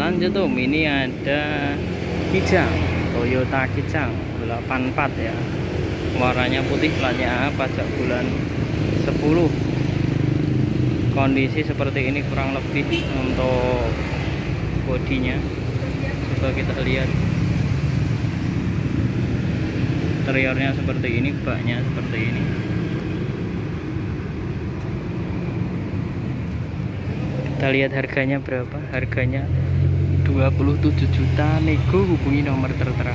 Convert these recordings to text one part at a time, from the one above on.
Lanjut Om, ini ada Kijang, Toyota Kijang 84 ya. Warnanya putih, platnya A, pajak bulan 10. Kondisi seperti ini kurang lebih untuk bodinya. Coba kita lihat. Interiornya seperti ini, baknya seperti ini. Kita lihat harganya berapa. Harganya 27 juta, nego hubungi nomor tertera.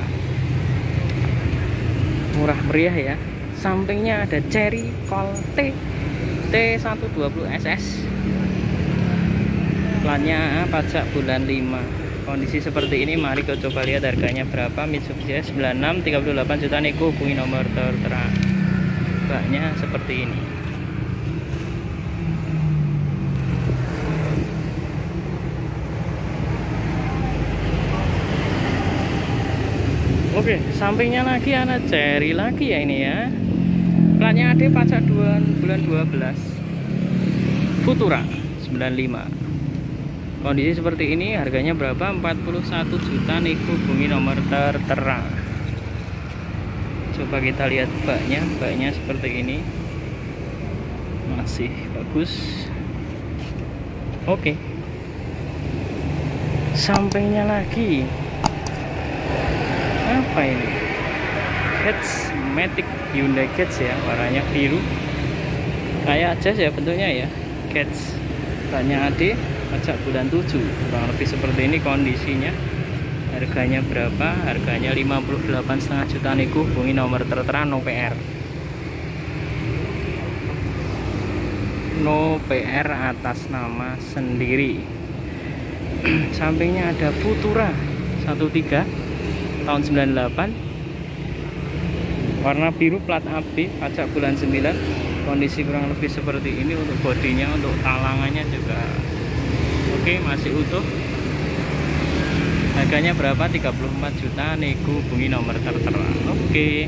Murah meriah ya. Sampingnya ada Cherry Colt T120 SS. Platnya A, pajak bulan 5. Kondisi seperti ini, mari kita coba lihat harganya berapa. Mitsubishi S96 38 juta, nego hubungi nomor tertera. Baknya seperti ini. Oke, sampingnya lagi ada Cherry lagi ya ini ya. Platnya AD, pajak bulan 12. Futura 95. Kondisi seperti ini, harganya berapa? 41 juta, nego hubungi nomor tertera. Coba kita lihat baknya. Baknya seperti ini. Masih bagus. Oke. Sampingnya lagi. Apa ini? Catch Matic, Hyundai Catch ya, warnanya biru kayak Jazz ya bentuknya ya. Catch, banyak AD, pajak bulan 7. Kurang lebih seperti ini kondisinya. Harganya berapa? Harganya 58,5 juta, nego hubungi nomor tertera. No PR, no PR atas nama sendiri. Sampingnya ada Futura 13 tahun 98, warna biru, plat AB, pajak bulan 9. Kondisi kurang lebih seperti ini untuk bodinya. Untuk talangannya juga oke, masih utuh. Harganya berapa? 34 juta, nego hubungi nomor tertera. Oke.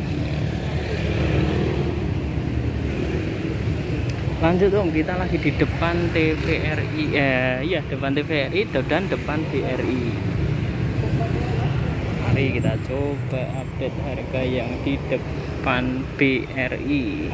Lanjut Om, kita lagi di depan TVRI. Iya, depan TVRI dan depan BRI. Mari kita coba update harga yang di depan BRI.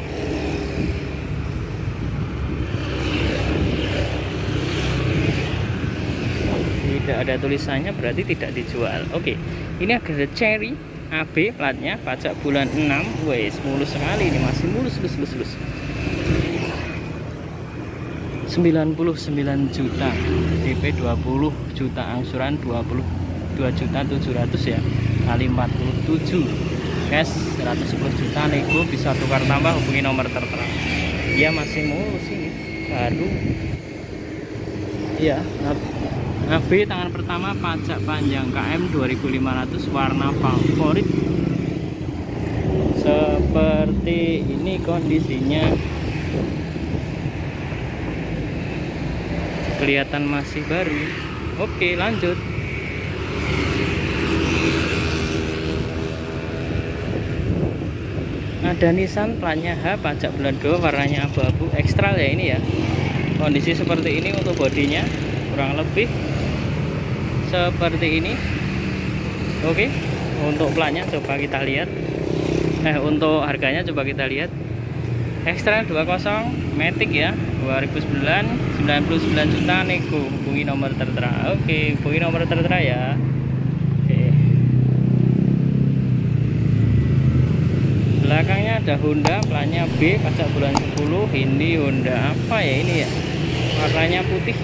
Tidak ada tulisannya, berarti tidak dijual. Oke, ini ada Cherry AB, platnya pajak bulan 6. Wes, mulus sekali ini, masih mulus. 99 juta, DP 20 juta, angsuran 22.700 ya, kali 47, cash 110 juta, nego bisa tukar tambah hubungi nomor tertera. Ya masih mulus ini, baru ya. AB tangan pertama, pajak panjang KM 2500, warna favorit. Seperti ini kondisinya. Kelihatan masih baru. Oke, lanjut. Ada Nissan, platnya H, pajak bulan 2, warnanya abu-abu, ekstral ya ini ya. Kondisi seperti ini untuk bodinya, kurang lebih seperti ini. Oke, untuk platnya coba kita lihat. Untuk harganya coba kita lihat. Ekstra 20 Matic ya, 2009, 99 juta, nego hubungi nomor tertera. Oke, hubungi nomor tertera ya. Oke. Belakangnya ada Honda, platnya B, pajak bulan 10. Ini Honda apa ya ini ya, warnanya putih.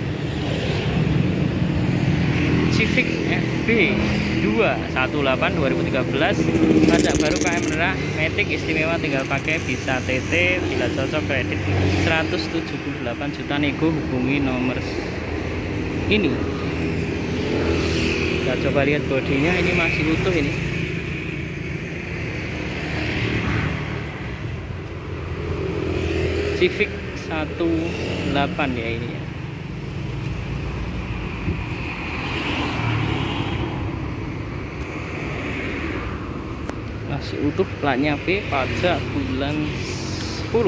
Civic FB 218 2013, pajak baru, KM merah, Matic istimewa, tinggal pakai, bisa TT, bila cocok kredit 178 juta, nego hubungi nomor ini. Kita coba lihat bodinya, ini masih utuh ini. Civic 18 ya ini ya. Masih utuh, platnya B, pajak bulan 10.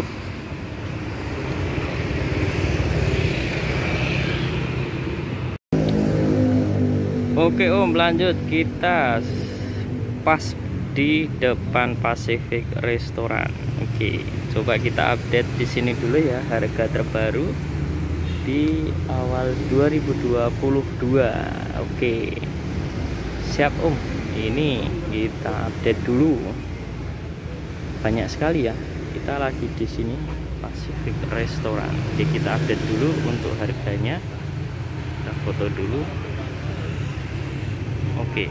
Oke Om, lanjut kita pas di depan Pacific Restoran. Oke, coba kita update di sini dulu ya, harga terbaru di awal 2022. Oke, siap Om. Ini kita update dulu. Banyak sekali ya. Kita lagi di sini Pacific Restoran. Oke, kita update dulu untuk harganya. Kita foto dulu. Oke,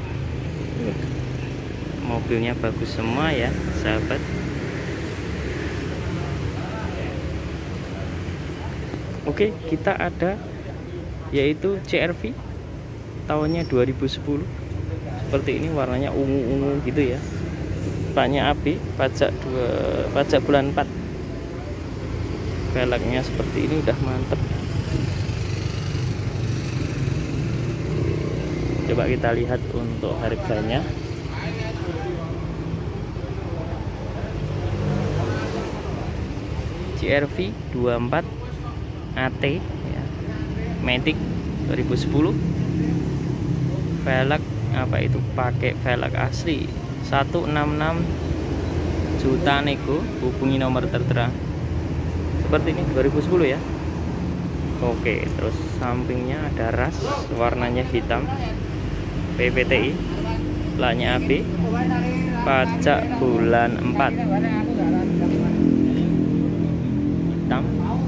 mobilnya bagus semua ya sahabat. Oke, kita ada yaitu CR-V tahunnya 2010. Seperti ini, warnanya ungu-ungu gitu ya. Platnya AB, pajak bulan 4. Velgnya seperti ini, udah mantep. Coba kita lihat untuk harganya. CR-V 24 AT ya, Matic 2010. Velg apa itu, pakai velg asli 166 juta nego. Hubungi nomor tertera. Seperti ini 2010 ya. Oke, terus sampingnya ada ras, warnanya hitam, PPTI, platnya AB, pajak bulan 4, hitam.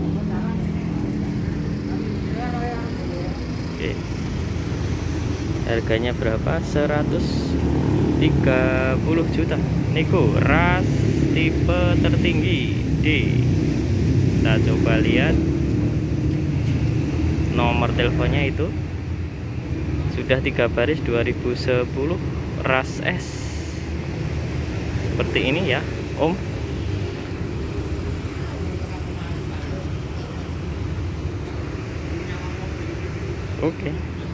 Oke, harganya berapa? 130 juta nego, ras tipe tertinggi D. Kita coba lihat nomor teleponnya, itu sudah 3 baris, 2010, ras S. Seperti ini ya Om. Oke,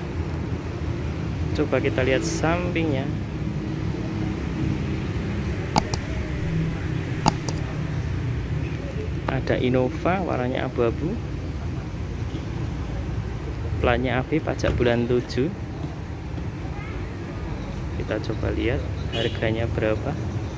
coba kita lihat sampingnya. Ada Innova, warnanya abu-abu, platnya AB, pajak bulan 7. Kita coba lihat harganya berapa.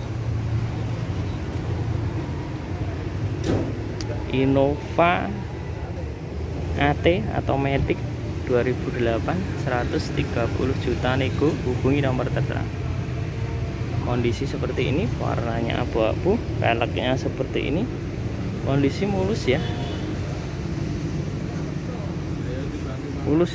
Innova AT atau Matic 2008, 130 juta nego. Hubungi nomor tertera. Kondisi seperti ini, warnanya abu-abu, velgnya seperti ini, kondisi mulus ya, mulus.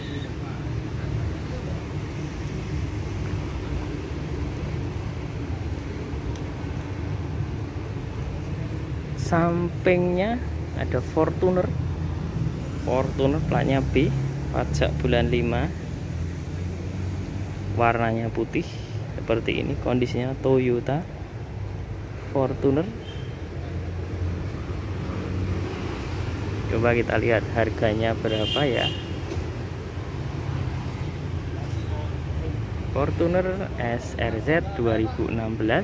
Sampingnya ada Fortuner platnya B, pajak bulan 5, warnanya putih seperti ini. Kondisinya Toyota Fortuner. Coba kita lihat harganya berapa ya. Fortuner SRZ 2016,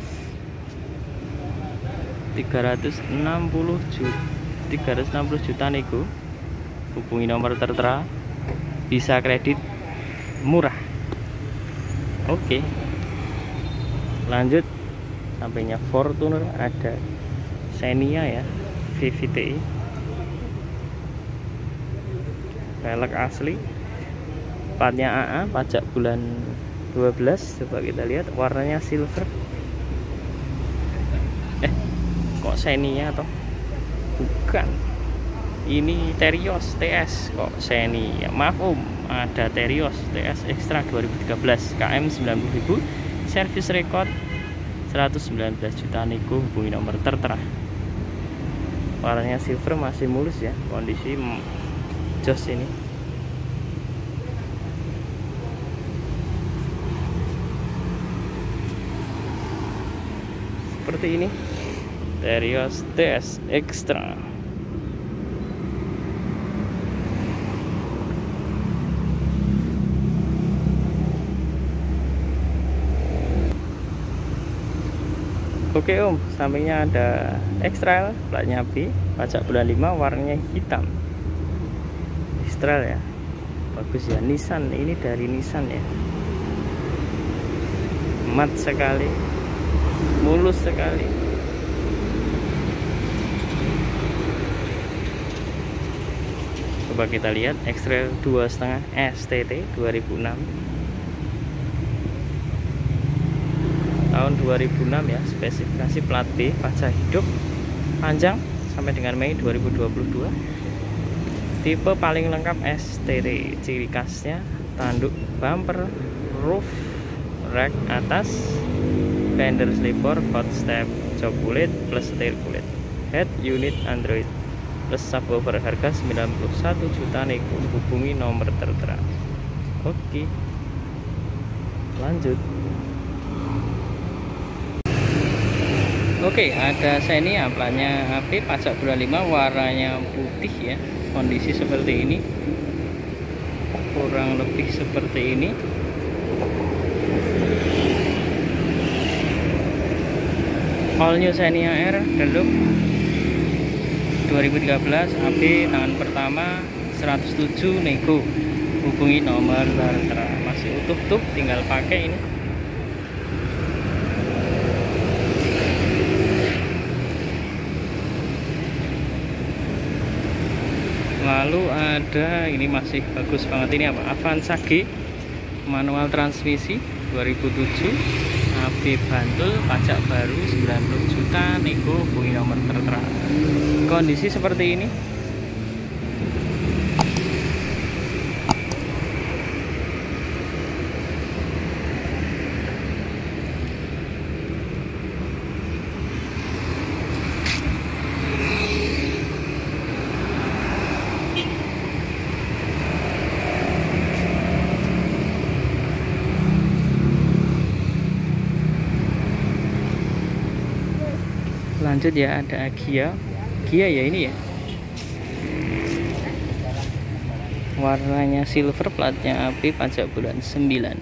360 juta nego. Hubungi nomor tertera, bisa kredit murah. Oke, lanjut. Sampingnya Fortuner ada Xenia ya, VVTi, velg asli, platnya AA, pajak bulan 12. Coba kita lihat, warnanya silver. Kok Xenia atau bukan? Ini Terios TS, kok Xenia? Maaf Om, ada Terios TS Extra 2013, KM 90.000, servis rekod 119 juta nego. Hubungi nomor tertera. Warnanya silver, masih mulus ya, kondisi jos ini. Seperti ini, Terios TS Extra. Oke Om, sampingnya ada X-Trail, platnya B, pajak bulan 5, warnanya hitam. X-Trail ya. bagus ya. Nissan, ini dari Nissan ya, mat sekali, mulus sekali. Coba kita lihat X-Trail 2,5 STT 2006 tahun 2006 ya, spesifikasi plat B, pajak hidup, panjang sampai dengan Mei 2022. Tipe paling lengkap STT, ciri khasnya tanduk bumper, roof rack atas, fender sleeper, hot step, jok kulit plus tail kulit, head unit Android plus subwoofer. Harga 91 juta nego, hubungi nomor tertera. Oke, lanjut. Oke, ada Xenia platnya AP, pajak bulan 5, warnanya putih ya. Kondisi seperti ini, kurang lebih seperti ini. All new Xenia R Deluxe 2013 AP, tangan pertama 107 nego, hubungi nomor tertera. Masih utuh tinggal pakai ini. Lalu ada ini masih bagus banget, ini apa? Avanza G manual transmisi 2007 AB Bantul, pajak baru 90 juta nego, hubungi nomor tertera. Kondisi seperti ini. Lanjut ya, ada Gia ya, ini ya, warnanya silver, platnya AP, pajak bulan 9.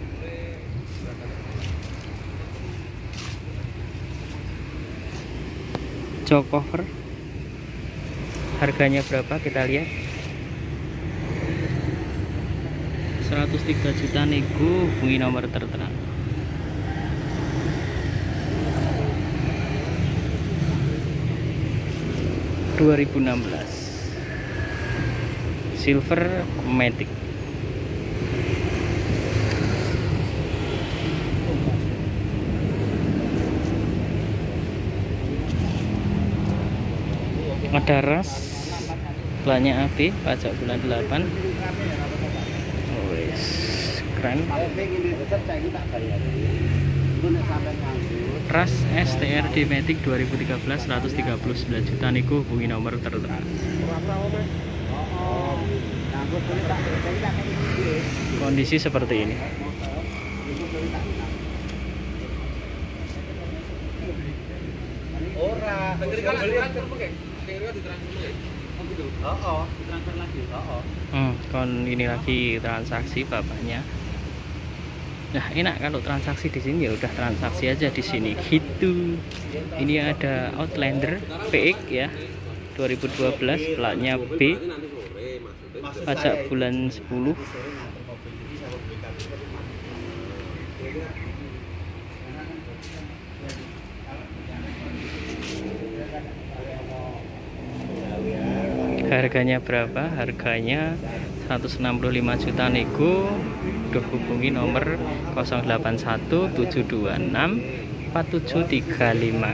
Jok cover, harganya berapa kita lihat. 103 juta nego, hubungi nomor tertera. Silver Matic. Ada ras, platnya AB, pajak bulan 8. Wes, keren. Ras STRD Matic 2013 139 juta nego, hubungi nomor tertera. Kondisi seperti ini. Ini lagi transaksi bapaknya. Nah, enak kalau transaksi di sini, ya udah transaksi aja di sini gitu. Ini ada Outlander PX ya, 2012, platnya B, pajak bulan 10. Harganya berapa? Harganya 165 juta nego, udah hubungi nomor 081 726 4735.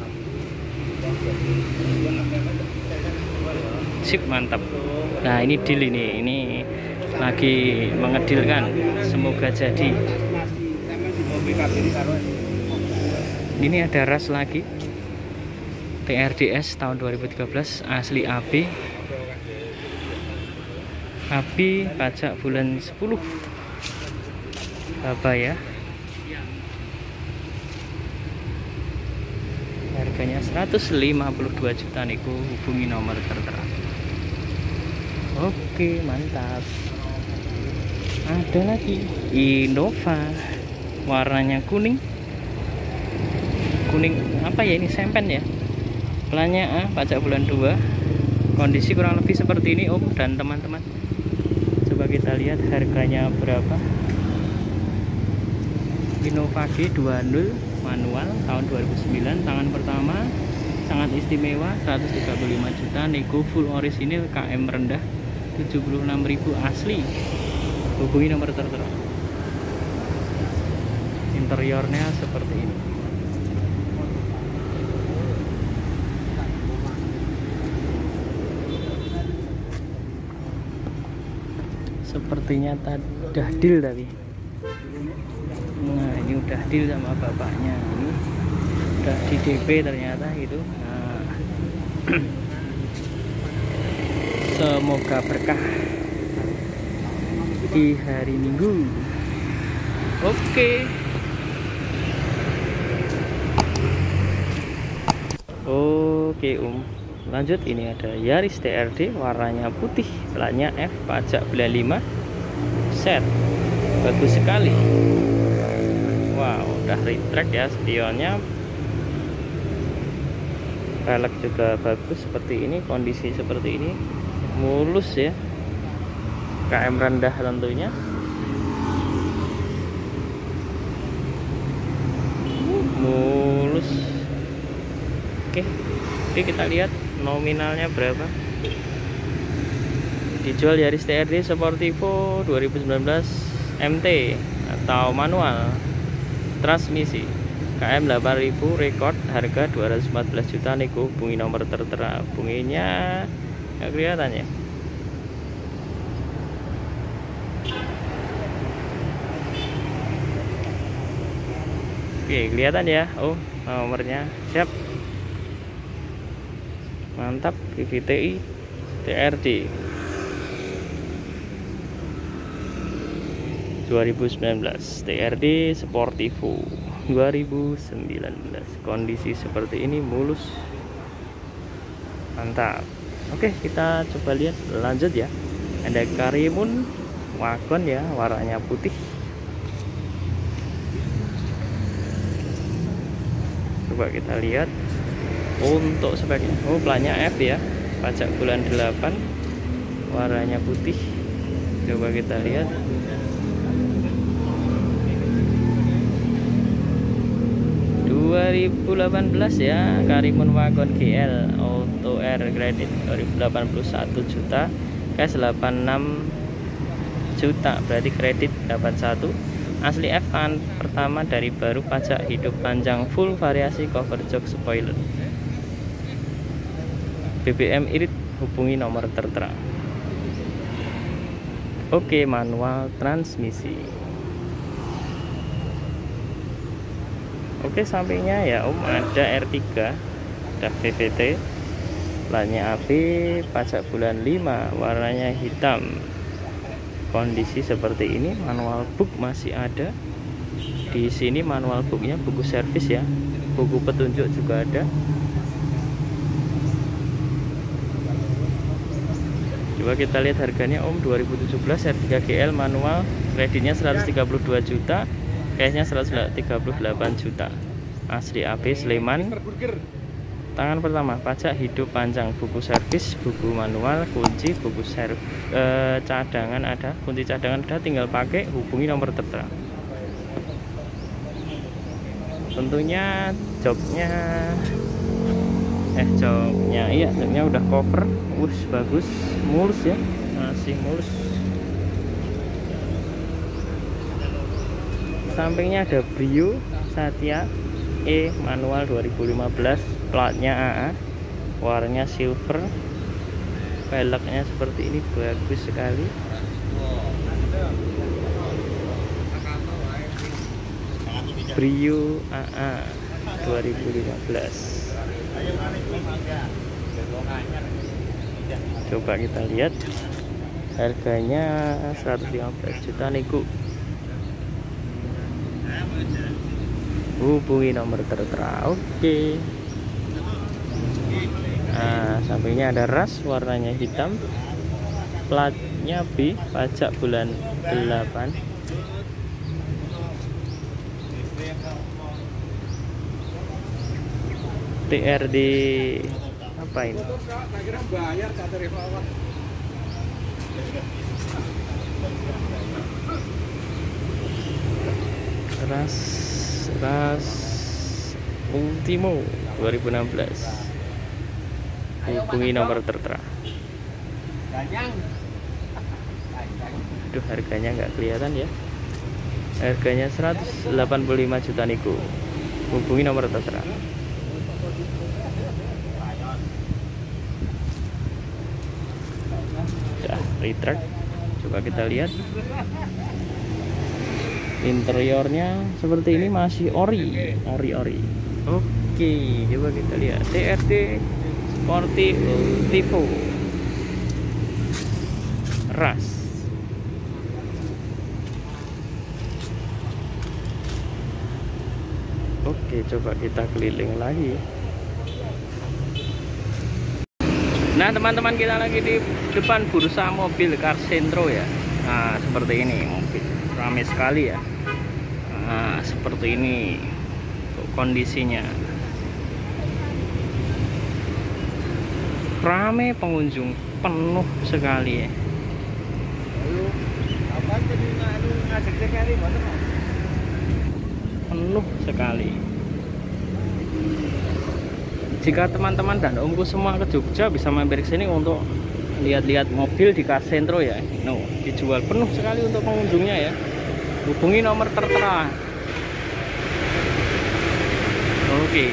Sip, mantap. Nah, ini deal, ini lagi mengedilkan, semoga jadi. Ini ada ras lagi, TRDS tahun 2013, asli AB, pajak bulan 10. Apa ya? Harganya 152 juta nego, hubungi nomor tertera. Oke, mantap. Ada lagi Innova, warnanya kuning apa ya, ini sempen ya, plannya A, pajak bulan 2. Kondisi kurang lebih seperti ini Om dan teman-teman. Coba Coba kita lihat harganya berapa. Innova G 20 manual tahun 2009, tangan pertama, sangat istimewa, 135 juta, nego full orisinil, KM rendah, 76.000 asli. Hubungi nomor tertera. Interiornya seperti ini. Sepertinya dahdil tadi. Nah, ini udah deal sama bapaknya. Ini udah di DP ternyata gitu. Nah, semoga berkah di hari Minggu. Oke. Oke, lanjut. Ini ada Yaris TRD, warnanya putih, platnya F, pajak bulan 5, set, bagus sekali. Wow, udah retract ya spionnya, velg juga bagus seperti ini, kondisi seperti ini, mulus ya, KM rendah tentunya. Mulus. Oke, kita lihat nominalnya berapa. Dijual Yaris TRD Sportivo 2019 MT atau manual, transmisi, KM 8000, rekod, harga 214 juta, nego, hubungi nomor tertera. Hubunginya nggak kelihatan ya. Oke, kelihatan ya. Oh, nomornya siap. Mantap. VVTi TRD 2019 TRD Sportivo 2019, kondisi seperti ini, mulus, mantap. Oke, kita coba lihat lanjut ya. Ada Karimun wagon ya, warnanya putih. Coba kita lihat untuk speknya. Oh, platnya F ya, pajak bulan 8, warnanya putih. Coba kita lihat. ...2018 ya, Karimun Wagon GL Auto Air kredit 2081 juta, cash 86 juta, berarti kredit dapat 1. Asli F, tangan pertama dari baru, pajak hidup panjang, full variasi, cover jok, spoiler. BBM irit, hubungi nomor tertera. Oke, manual transmisi. Oke, sampingnya ya ada R3, ada VVT, platnya AB, pajak bulan 5, warnanya hitam. Kondisi seperti ini, manual book masih ada. Di sini manual booknya, buku servis ya, buku petunjuk juga ada. Coba kita lihat harganya 2017 R3 GL manual, kreditnya 132 juta, cashnya 138 juta, asli AB Sleman, tangan pertama, pajak hidup panjang, buku servis, buku manual, kunci, buku servis, cadangan ada, kunci cadangan ada, tinggal pakai, hubungi nomor tertera. Tentunya joknya iya, joknya udah cover, bagus, mulus ya, masih mulus. Sampingnya ada Brio Satya E manual 2015, platnya AA, warnanya silver, velgnya seperti ini, bagus sekali. Brio AA 2015. Coba kita lihat harganya 115 juta, nego, hubungi nomor tertera. Oke. Nah, sampingnya ada ras, warnanya hitam, platnya B, pajak bulan 8. TRD apa ini? ras Ultimo 2016. Hubungi nomor tertera. Aduh, harganya nggak kelihatan ya. Harganya 185 juta nego. Hubungi nomor tertera. Udah retract. Coba kita lihat. Interiornya seperti ini, masih ori. Oke, coba kita lihat. TRD Sporty Ultimo ras. Oke, coba kita keliling lagi. Nah teman-teman, kita lagi di depan bursa mobil Car Centro ya. Nah seperti ini, mobil ramai sekali ya. Nah seperti ini kondisinya, ramai pengunjung, penuh sekali ya. Penuh sekali. Jika teman-teman dan omku semua ke Jogja, bisa mampir ke sini untuk lihat-lihat mobil di Car Centro ya. No, dijual penuh sekali untuk pengunjungnya ya. Hubungi nomor tertera. Oke.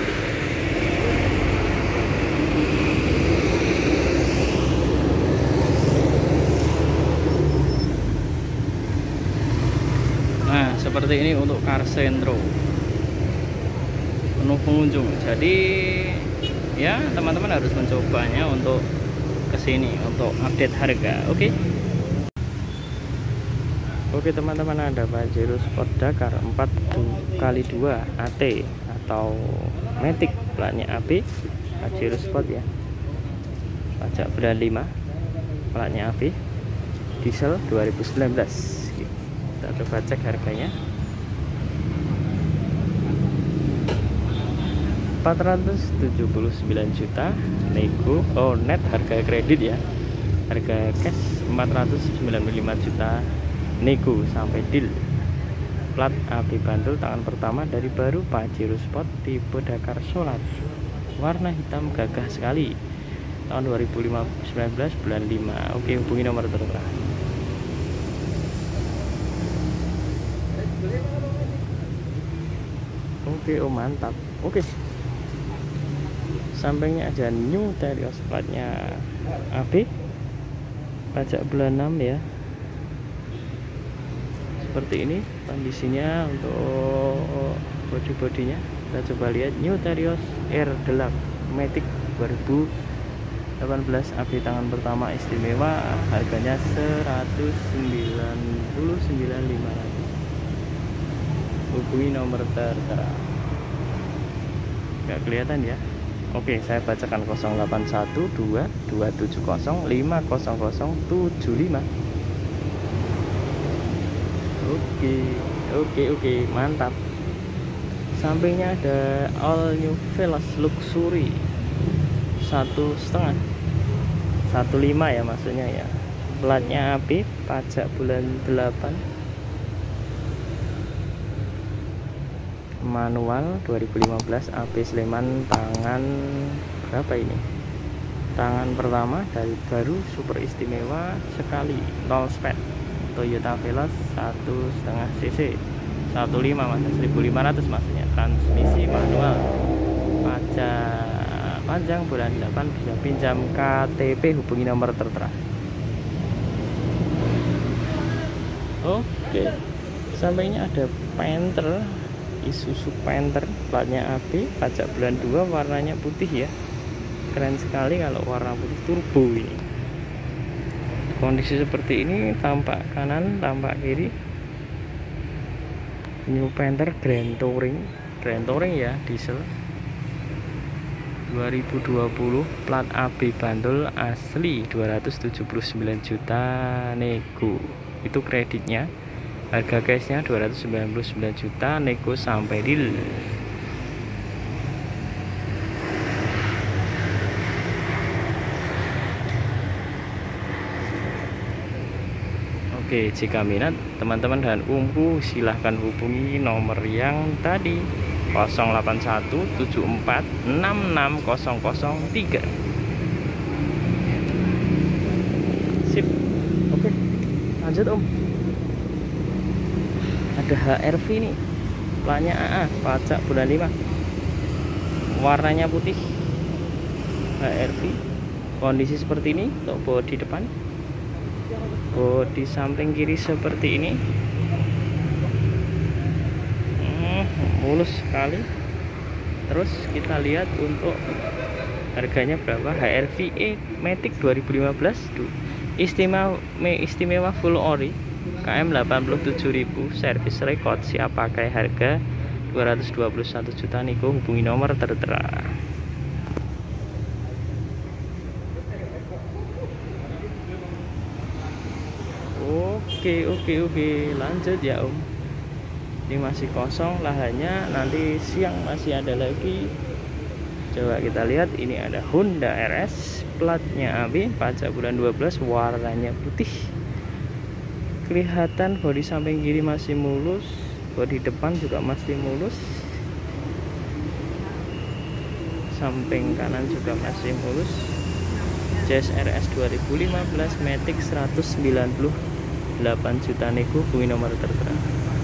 Nah, seperti ini untuk Car Centro. Penuh pengunjung. Jadi ya teman-teman harus mencobanya untuk kesini untuk update harga. Oke teman-teman, ada Pajero Sport Dakar 4x2 AT atau Matic, platnya AB, Pajero Sport ya, pajak bulan 5, platnya AB, diesel 2019. Kita coba cek harganya. 479 juta nego, net harga kredit ya. Harga cash 495 juta nego sampai deal. Plat AB Bantul, tangan pertama dari baru, Pajero Sport tipe Dakar Solar, warna hitam gagah sekali, tahun 2019 bulan 5. Oke, hubungi nomor tertera. Oke, oh mantap. Oke, sampingnya ada New Terios, platnya AB, pajak bulan 6 ya. Seperti ini kondisinya untuk bodi-bodinya. Kita coba lihat. New Terios R Deluxe Matic 2018 AB, tangan pertama istimewa, harganya 199.500. Hubungi nomor tertera. Nggak kelihatan ya. Oke, saya bacakan 081227050075. Oke, mantap. Sampingnya ada all new Veloz Luxury 1,5 ya maksudnya ya. Platnya AB, pajak bulan 8, manual 2015 AB Sleman, tangan berapa ini? Tangan pertama dari baru, super istimewa sekali, 0 sped. Toyota Veloz 1,5 cc 15 maksudnya 1500 maksudnya, transmisi manual, pajak panjang bulan 8, bisa pinjam KTP. Hubungi nomor tertera. Oke, sampingnya ada Panther, Isuzu Panther, platnya AB, pajak bulan 2, warnanya putih ya. Keren sekali kalau warna putih turbo ini. Kondisi seperti ini, tampak kanan, tampak kiri. New Panther Grand Touring ya, diesel 2020, plat AB Bantul, asli 279 juta nego. Itu kreditnya. Harga cashnya 299 juta nego sampai deal. Oke, jika minat teman-teman dan umku silahkan hubungi nomor yang tadi 0817466003. Sip. Oke, lanjut Om. Ada HRV nih, platnya AA, pajak bulan 5, warnanya putih. HRV kondisi seperti ini untuk bodi depan, bodi samping kiri seperti ini, mulus sekali. Terus kita lihat untuk harganya berapa. HRV Matic 2015 istimewa full ori, KM 87.000, servis record, siap pakai, harga 221 juta nego. Hubungi nomor tertera. Oke, lanjut ya Om. Ini masih kosong lahannya, nanti siang masih ada lagi. Coba kita lihat, ini ada Honda RS, platnya AB, pajak bulan 12, warnanya putih. Kelihatan bodi samping kiri masih mulus, bodi depan juga masih mulus, samping kanan juga masih mulus. Jazz RS 2015 Matic 198 juta nego. Hubungi nomor tertera.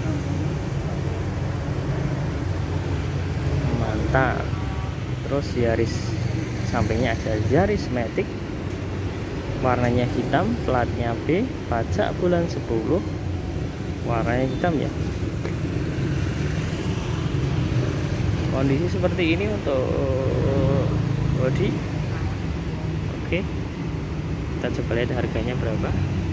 Mantap. Terus Yaris, sampingnya ada Yaris Matic, warnanya hitam, platnya B, pajak bulan 10, warnanya hitam ya. Kondisi seperti ini untuk bodi. Oke, kita coba lihat harganya berapa.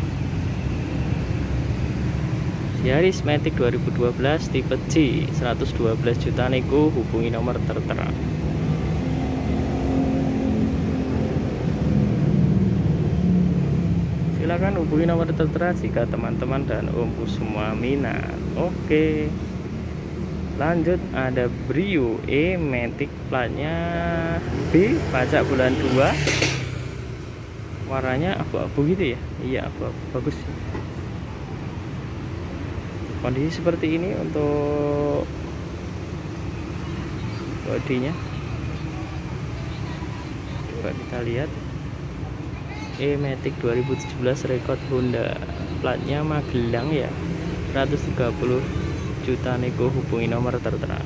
Yaris Matic 2012 tipe C 112 juta nego. Hubungi nomor tertera. Silakan hubungi nomor tertera jika teman-teman dan omku semua minat. Oke, lanjut ada Brio Matic, platnya B, pajak bulan 2, warnanya abu-abu gitu ya. Iya, abu-abu, bagus. Kondisi seperti ini untuk bodinya. Coba kita lihat. Matic 2017 rekod Honda, platnya Magelang ya, 130 juta nego. Hubungi nomor tertera.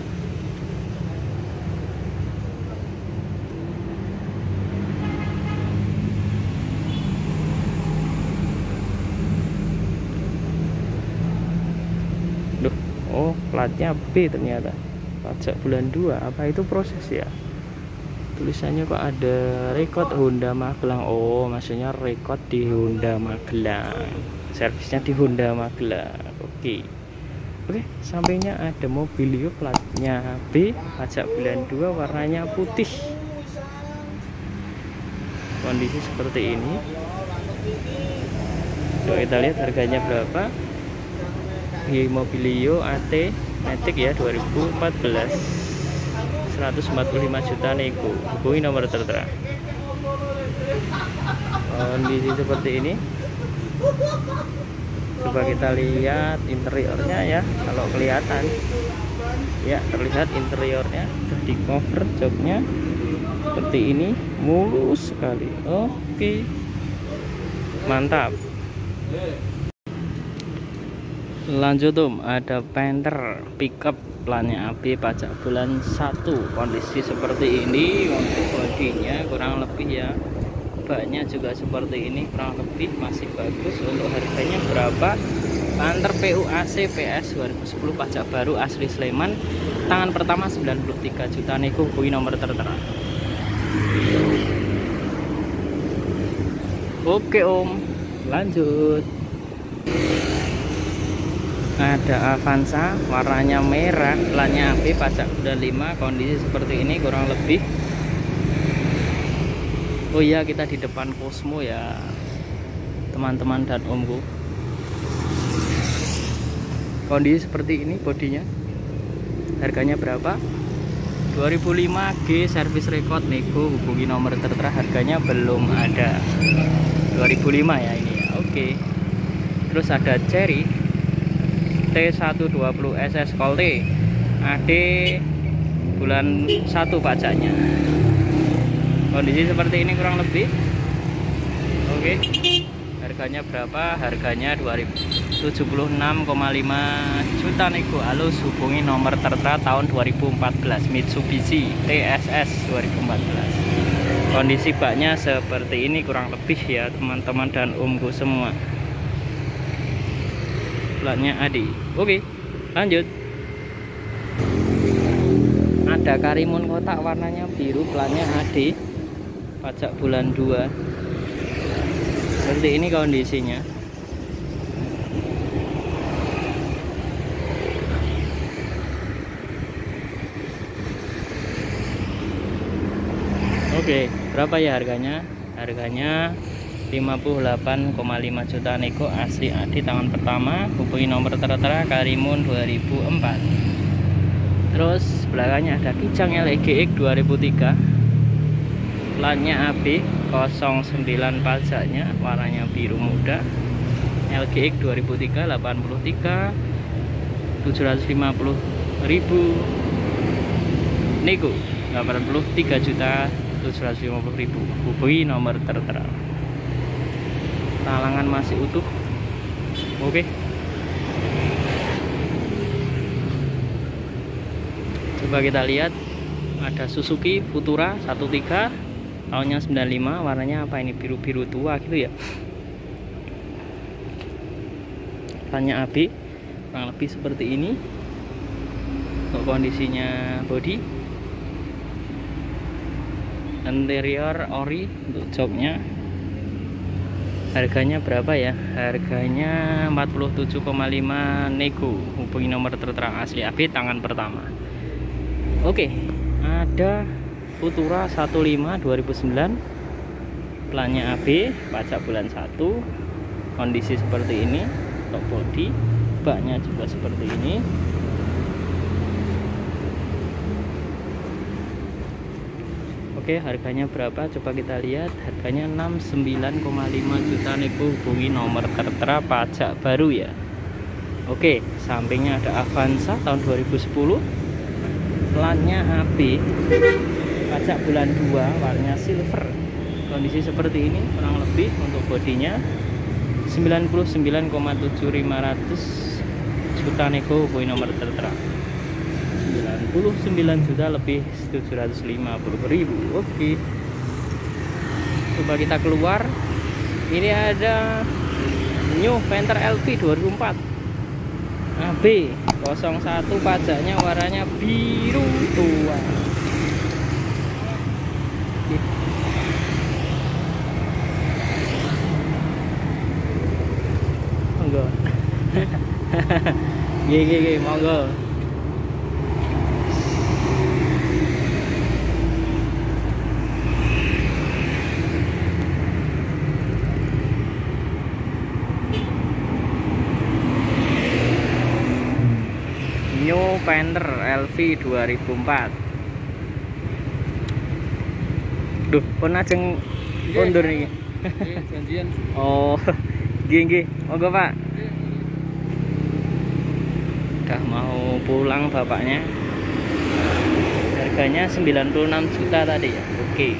Duh, oh platnya B ternyata, pajak bulan 2. Apa itu proses ya? Tulisannya kok ada rekod Honda Magelang. Oh, maksudnya rekod di Honda Magelang, servisnya di Honda Magelang. Oke, sampingnya ada Mobilio, platnya B, pajak bulan 2, warnanya putih. Kondisi seperti ini. Coba kita lihat harganya berapa. Di Mobilio AT Matic ya 2014, 145 juta nego. Hubungi nomor tertera. Kondisi seperti ini. Coba kita lihat interiornya ya. Kalau kelihatan ya, terlihat interiornya sudah di cover joknya seperti ini, mulus sekali. Oke, mantap. Lanjut Om, ada Panther pickup, plannya AB, pajak bulan 1. Kondisi seperti ini untuk bodinya kurang lebih ya, baknya juga seperti ini, kurang lebih masih bagus. Untuk harganya berapa? Panther PU AC PS 2010, pajak baru, asli Sleman, tangan pertama 93 juta nego. Hubungi nomor tertera. Oke Om, lanjut. Ada Avanza, warnanya merah, platnya AB, pajak bulan 5. Kondisi seperti ini kurang lebih. Oh iya, kita di depan Cosmo ya teman-teman dan omku. Kondisi seperti ini bodinya. Harganya berapa? 2005 G, servis record nego. Hubungi nomor tertera. Harganya belum ada. 2005 ya ini ya. Oke, Terus ada Cherry T120 SS Colte AD bulan 1 pajaknya. Kondisi seperti ini kurang lebih. Oke. Harganya berapa? Harganya 76,5 juta nego. Halus, hubungi nomor tertera tahun 2014 Mitsubishi TSS 2014. Kondisi baknya seperti ini kurang lebih ya teman-teman dan omku semua. Platnya Adi. Oke, lanjut. Ada Karimun kotak warnanya biru, platnya AD, pajak bulan 2. Seperti ini kondisinya. Oke, berapa ya harganya? Harganya 58,5 juta nego, asli AD tangan pertama. Hubungi nomor tertera Karimun 2004. Terus belakangnya ada Kijang LGX 2003, platnya AB 09 pajaknya, warnanya biru muda. LGX 2003 83 750.000 nego, 83.750.000. Hubungi nomor tertera. Talangan masih utuh. Oke. Coba kita lihat, ada Suzuki Futura 13 tahunnya 95, warnanya apa ini, biru-biru tua gitu ya. Platnya AB, kurang lebih seperti ini. Untuk kondisinya body, interior ori untuk joknya. Harganya berapa ya? Harganya 47,5 nego. Hubungi nomor tertera, asli AB tangan pertama. Oke, ada Futura 15 2009, platnya AB, pajak bulan 1. Kondisi seperti ini. Untuk body, baknya juga seperti ini. Oke, harganya berapa? Coba kita lihat. Harganya 69,5 juta nego. Hubungi nomor tertera, pajak baru ya. Oke, sampingnya ada Avanza tahun 2010, platnya AB, pajak bulan 2, warnanya silver. Kondisi seperti ini kurang lebih. Untuk bodinya 99,7500 juta nego. Hubungi nomor tertera 99 juta lebih 750.000. Oke, coba kita keluar. Ini ada New Panther LV 2004 AB 01, pajaknya warnanya biru tua. Monggo. Gih, monggo. New Panther LV 2004. Duh, pun ajeng kondur nih. Janjian. Oh, nggih. Monggo, Pak. Udah mau pulang bapaknya. Harganya 96 juta tadi ya. Oke.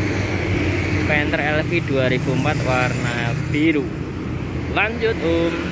Panther LV 2004 warna biru. Lanjut, Om.